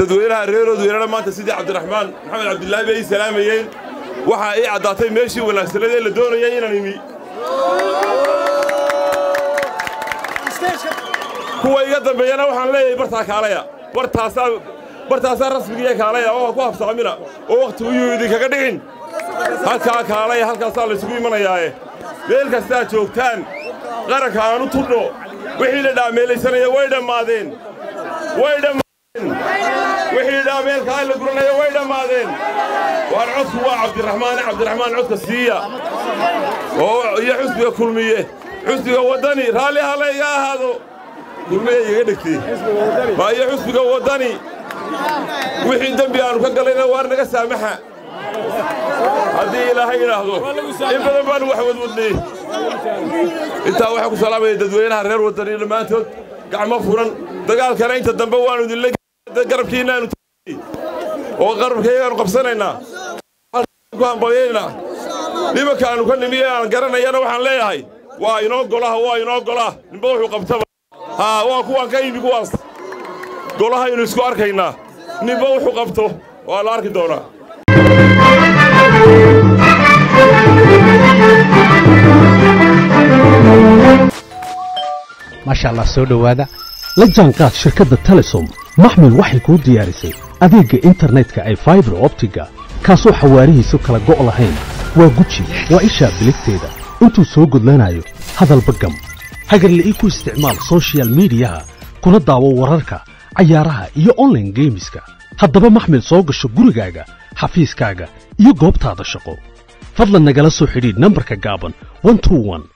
dadweynaha reeroodu inana maanta sidii Cabdiraxmaan Maxamed Cabdullaahi bay salaamayeen waxa ay cadaatay meeshii wanaagsaneed ee la doonayay inaan imi kuwa iga dambeeyana waxaan leeyahay bartaa kaalaya bartaasa rasmiga kaalaya oo ku habsaamina oo waqti u yimid kaga dhicin halka kaalaya halkaas la isugu imanayaaye meel kasta joogtaan qaranka aanu tudho wixii la dhaameelaysanaya way dhamaadeen wixii dhaameelka la guranayo way dhamaadeen waan codku waa Cabdiraxmaan codka siiya oo iyo xusbiga kulmiye xusbiga wadani raali halayga ahaado kulmiye iga dhigtay ma iyo xusbiga wadani wixii dambi aanu ka galayna waar naga saamaxa haddii ilaahay yiraahdo in badan baan wax wadwadnay inta waxa ku salaamay dadweynaha reer wadani dhamaantood gacmo furan dagaalkana inta dambe waanu idin garabkiina aanu oo qarabkeeyaanu qabsanaynaa ku ambaleyna nimankaanu ka nimiye aan garanayana waxaan leeyahay waa inoo golaha ninba wuxuu qabtaba waa kuwan ka yimi kuwaas golaha inuu isku arkaynaa ninba wuxuu qabto waa la arki doonaa maasha Allah soo dhawaada la jaanqaad shirkadda Telesom maxmil waxay ku diyaarisay adeegga internetka ay fiber optiga kaasoo xawaarihiisu kala go' lahayn waa guji waa isha biligteeda intuu soo gudlanayo hadalba gam hagarla'ii ku isticmaal social mediaha kuna daawo wararka cayaaraha iyo online gameska haddaba maxmil soo gasho gurigaaga xafiiskaaga iyo goobtaada shaqo fadlan nagala soo xidhiidh nambarka gaaban 121